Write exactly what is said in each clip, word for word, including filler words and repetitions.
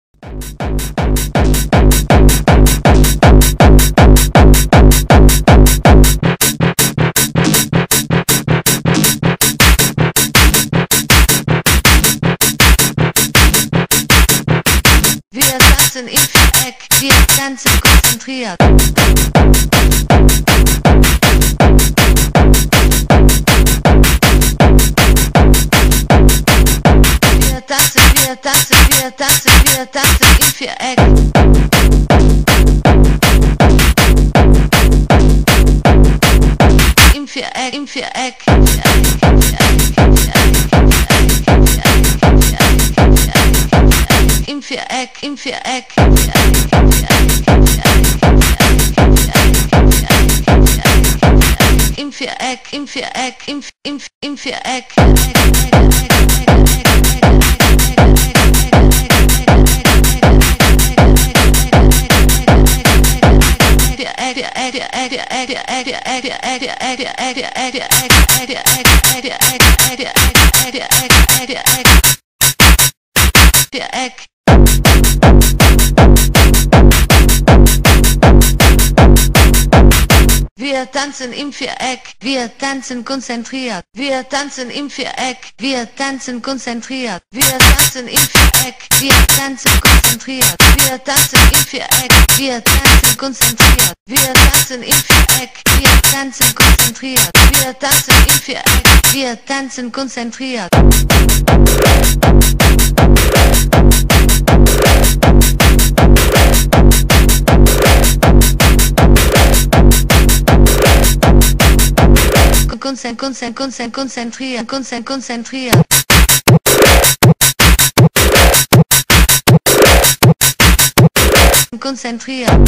Wir tanzen im Viereck, wir tanzen konzentriert. Wir tanzen, wir tanzen, wir tanzen, wir tanzen im Viereck. Im Viereck, im Viereck, im Viereck, im Viereck, im Viereck, im Viereck, im Viereck, im Viereck, im Viereck, im Viereck, im Viereck, im im im Viereck. Wir tanzen im Viereck, wir tanzen konzentriert. Wir tanzen im Viereck, wir tanzen konzentriert. Wir tanzen im Viereck, wir tanzen konzentriert. Wir tanzen im Viereck, wir tanzen konzentriert. Wir tanzen im Viereck, wir tanzen konzentriert. Wir tanzen im Viereck, wir tanzen konzentriert. Konzen, konzen, konzen, konzentrieren, konzen, konzentrieren. Konzentrieren.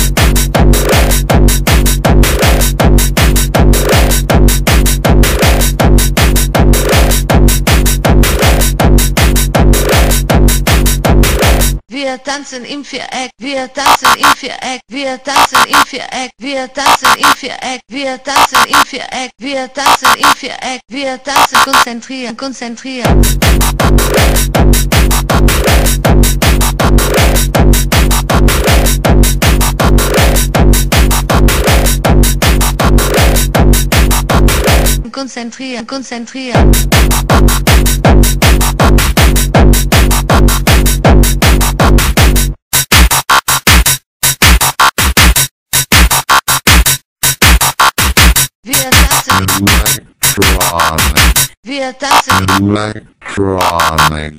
Wir tanzen im Viereck, wir tanzen im Viereck, wir tanzen im Viereck, wir tanzen im Viereck, wir tanzen im Viereck, wir tanzen im Viereck, wir tanzen konzentrieren, konzentrieren. Konzentrieren, konzentrieren. Wir tanzen Electronic. Wir tanzen Electronic.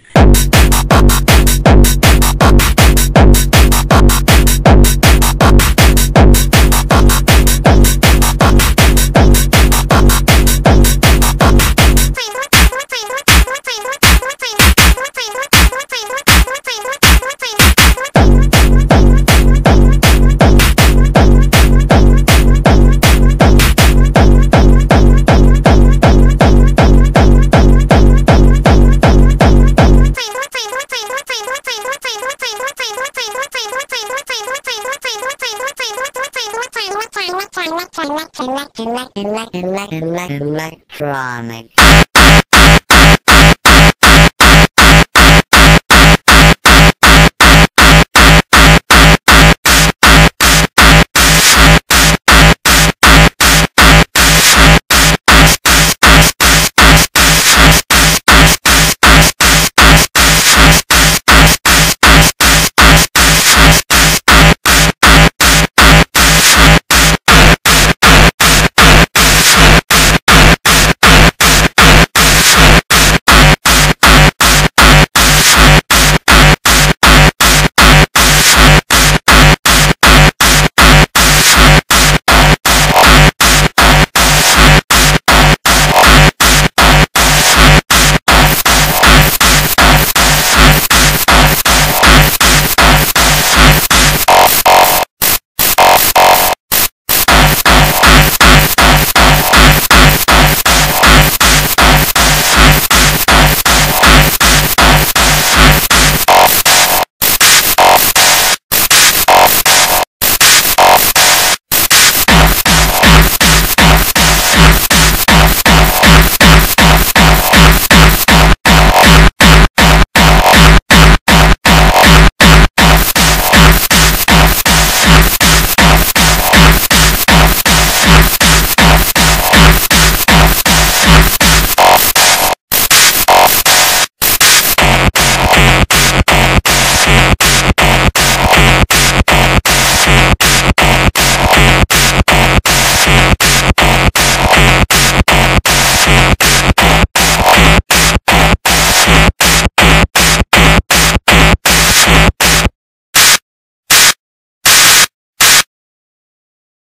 Electronic.